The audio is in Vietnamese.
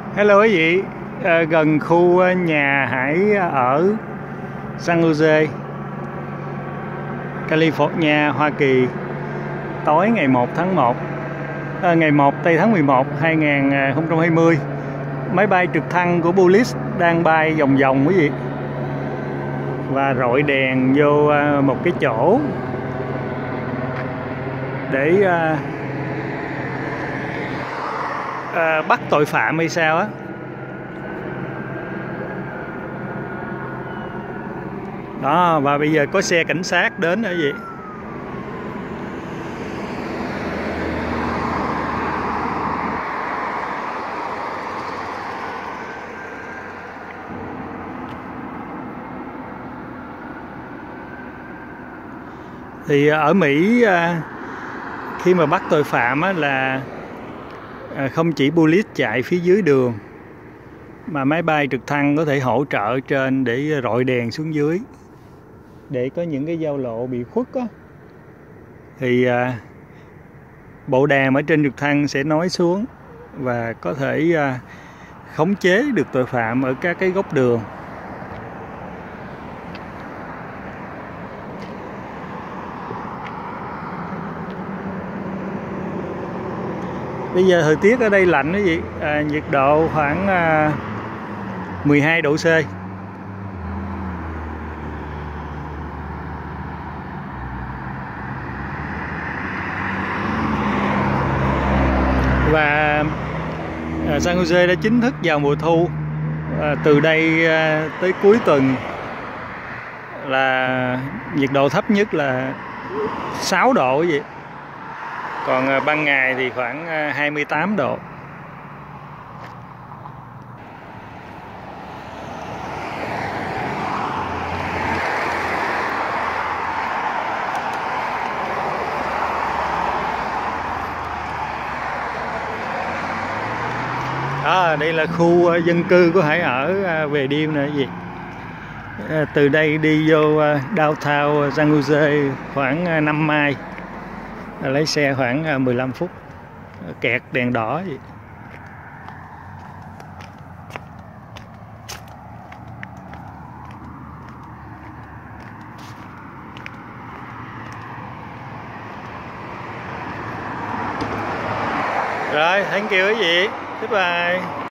Hello quý vị, gần khu nhà Hải ở San Jose, California, Hoa Kỳ. Tối ngày 1 tháng 1, ngày 1 tây tháng 11, 2020, máy bay trực thăng của Bullish đang bay vòng vòng quý vị, và rọi đèn vô một cái chỗ để bắt tội phạm hay sao á. Đó, và bây giờ có xe cảnh sát đến nữa vậy. Thì ở Mỹ khi mà bắt tội phạm á, là không chỉ police chạy phía dưới đường, mà máy bay trực thăng có thể hỗ trợ trên để rọi đèn xuống dưới, để có những cái giao lộ bị khuất á, thì bộ đàm ở trên trực thăng sẽ nói xuống và có thể khống chế được tội phạm ở các cái góc đường. Bây giờ thời tiết ở đây lạnh quý vị, nhiệt độ khoảng 12 độ C. Và San Jose đã chính thức vào mùa thu. Từ đây tới cuối tuần là nhiệt độ thấp nhất là 6 độ vậy. Còn ban ngày thì khoảng 28 độ. Đây là khu dân cư của Hải ở về đêm nữa gì. Từ đây đi vô downtown San Jose khoảng 5 mile, lấy xe khoảng 15 phút, kẹt đèn đỏ vậy. Rồi, thank you quý vị. Goodbye.